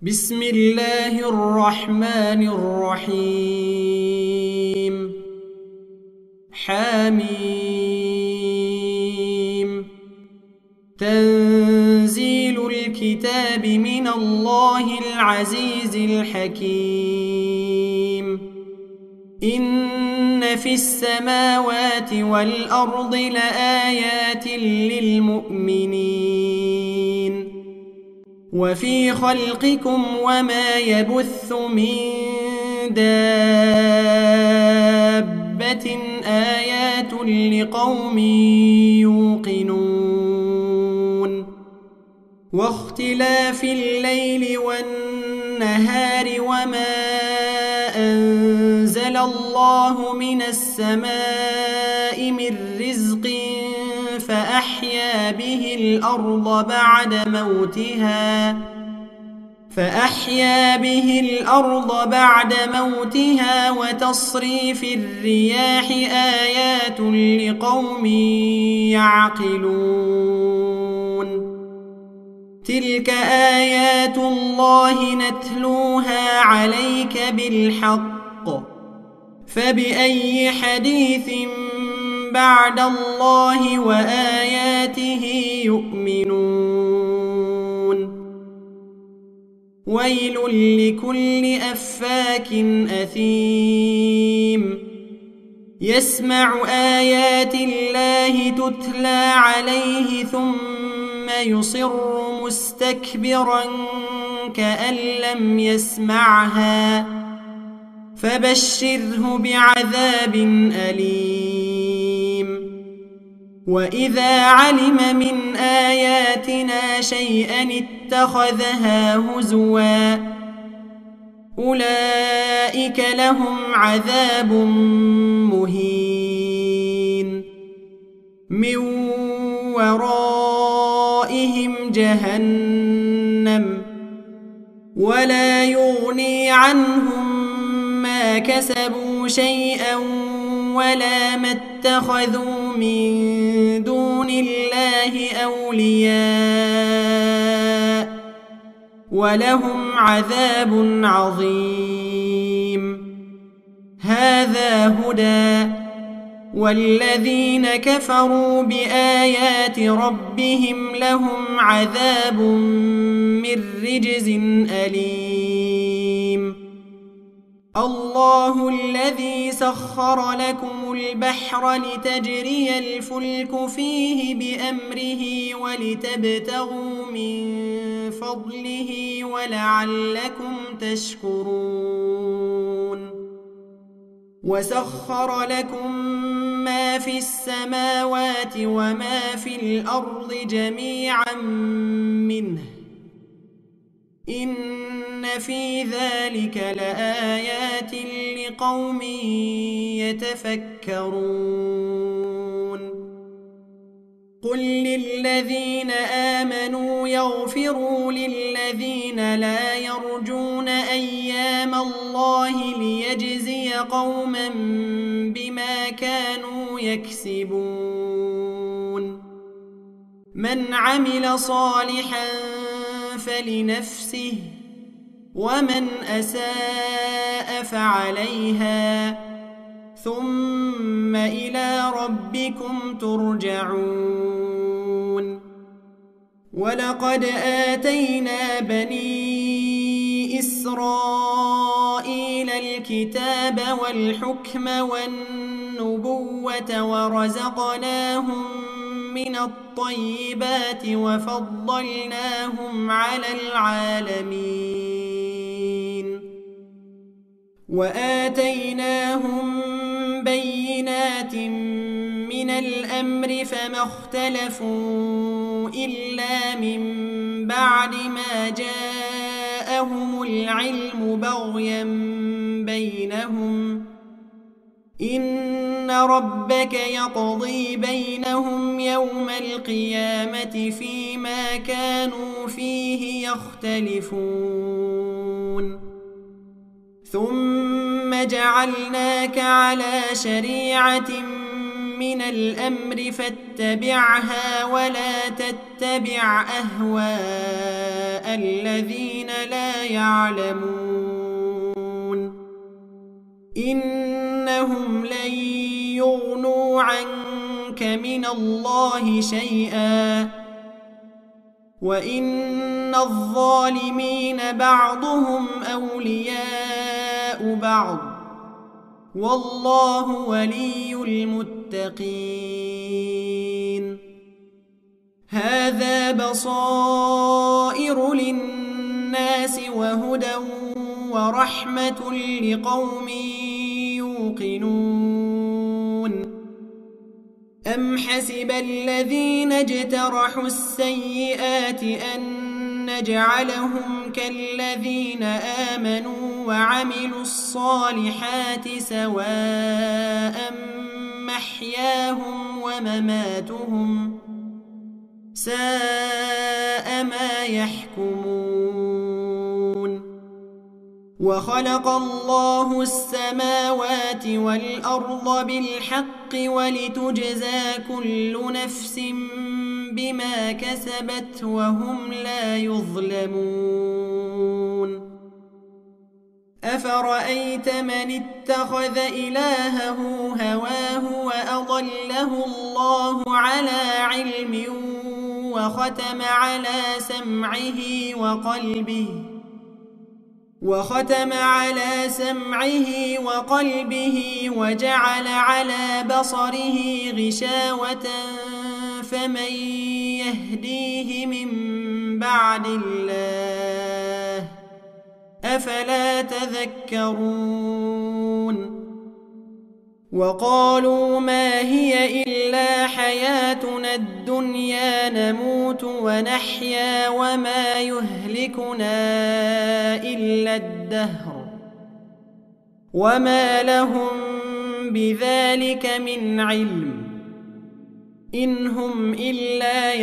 بسم الله الرحمن الرحيم. حميم. تنزيل الكتاب من الله العزيز الحكيم. إن في السماوات والأرض لآيات للمؤمنين وفي خلقكم وما يبث من دابة آيات لقوم يوقنون واختلاف الليل والنهار وما أنزل الله من السماء من رزق فأحيا به الأرض بعد موتها وتصريف الرياح آيات لقوم يعقلون. تلك آيات الله نتلوها عليك بالحق فبأي حديث بعد الله وآياته يؤمنون. ويل لكل أفاك أثيم يسمع آيات الله تتلى عليه ثم يصر مستكبرا كأن لم يسمعها فبشره بعذاب أليم. وإذا علم من آياتنا شيئا اتخذها هزوا أولئك لهم عذاب مهين من ورائهم جهنم ولا يغني عنهم ما كسبوا شيئا ولا ما اتخذوا من دون الله أولياء ولهم عذاب عظيم. هذا هدى والذين كفروا بآيات ربهم لهم عذاب من رجز أليم. الله الذي سخر لكم البحر لتجري الفلك فيه بأمره ولتبتغوا من فضله ولعلكم تشكرون. وسخر لكم ما في السماوات وما في الأرض جميعا منه إن في ذلك لآيات لقوم يتفكرون. قل للذين آمنوا يغفروا للذين لا يرجون أيام الله ليجزي قوما بما كانوا يكسبون. من عمل صالحا فلنفسه ومن أساء فعليها ثم إلى ربكم ترجعون. ولقد آتينا بني إسرائيل الكتاب والحكم والنبوة ورزقناهم من الطيبات وفضلناهم على العالمين وآتيناهم بينات من الأمر فما اختلفوا إلا من بعد ما جاءهم العلم بغيا بينهم إن ربك يقضي بينهم يوم القيامة فيما كانوا فيه يختلفون. ثم جعلناك على شريعة من الأمر فاتبعها ولا تتبع أهواء الذين لا يعلمون إنهم لن يغنوا عنك من الله شيئا وإن الظالمين بعضهم أولياء بعض والله ولي المتقين هذا بصائر للناس وهدى ورحمة لقوم يوقنون أم حسب الذين اجترحوا السيئات أن نجعلهم كالذين آمنوا وعملوا الصالحات سواء محياهم ومماتهم ساء ما يحكمون وخلق الله السماوات والأرض بالحق ولتجزى كل نفس بما كسبت وهم لا يظلمون أفرأيت من اتخذ إلهه هواه وأضله الله على علم وختم على سمعه وقلبه وجعل على بصره غشاوة فمن يهديه من بعد الله أفلا تذكرون وقالوا ما هي إلا حياتنا الدنيا نموت ونحيا وما يهلكنا إلا الدهر وما لهم بذلك من علم إن هم إلا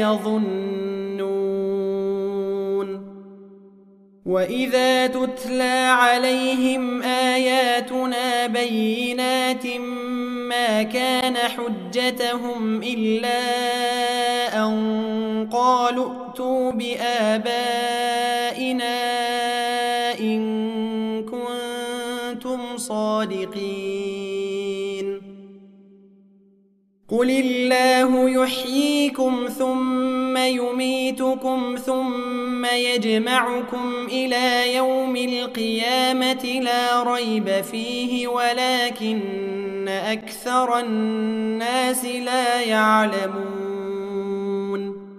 يظنون وإذا تتلى عليهم آياتنا بينات ما كان حجتهم إلا أن قالوا ائتوا بآبائنا إن كنتم صادقين قل الله يحييكم ثم يميتكم ثم يجمعكم إلى يوم القيامة لا ريب فيه ولكن أكثر الناس لا يعلمون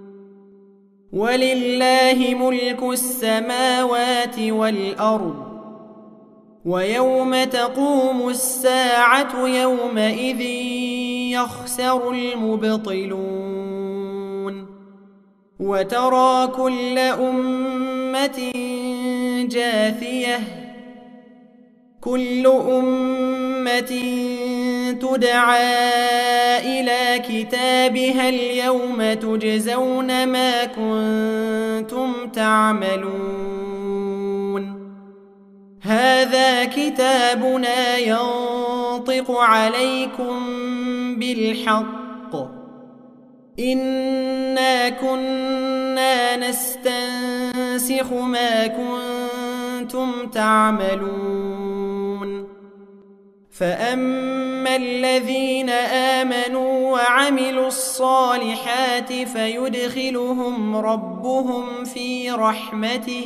ولله ملك السماوات والأرض ويوم تقوم الساعة يومئذ يخسر المبطلون وترى كل أمة جاثية كل أمة تدعى إلى كتابها اليوم تجزون ما كنتم تعملون هذا كتابنا ينطق عليكم بالحق إنا كنا نستنسخ ما كنتم تعملون فأما الذين آمنوا وعملوا الصالحات فيدخلهم ربهم في رحمته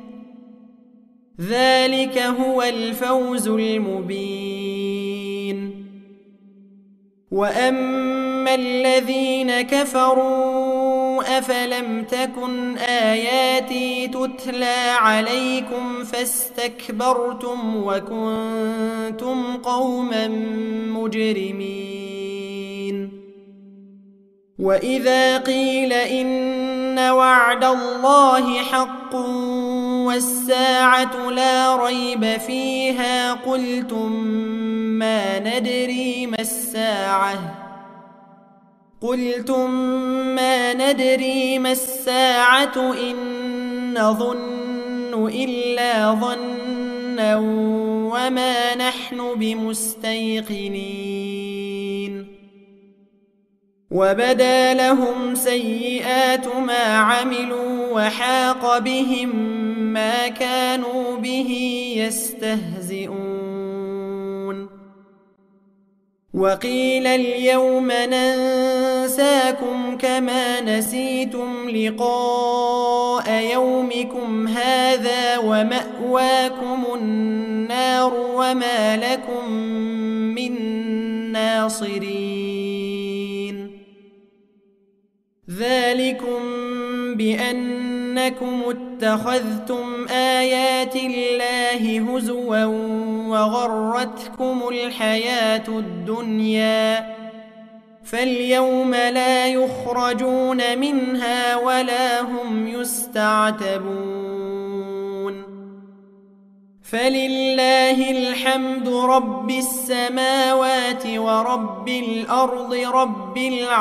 ذلك هو الفوز المبين وأما الذين كفروا أفلم تكن آياتي تتلى عليكم فاستكبرتم وكنتم قوما مجرمين وإذا قيل إن وعد الله حق والساعة لا ريب فيها قلتم ما ندري ما الساعة إن نظن إلا ظنا وما نحن بمستيقنين وبدا لهم سيئات ما عملوا وحاق بهم ما كانوا به يستهزئون وقيل اليوم ننساكم كما نسيتم لقاء يومكم هذا ومأواكم النار وما لكم من ناصرين ذلكم بأنكم اتخذتم آيات الله هزوا وغرتكم الحياة الدنيا فاليوم لا يخرجون منها ولا هم يستعتبون فلله الحمد رب السماوات ورب الأرض رب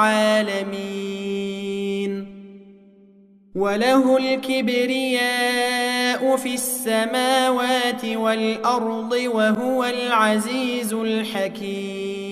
العالمين وله الكبرياء في السماوات والأرض وهو العزيز الحكيم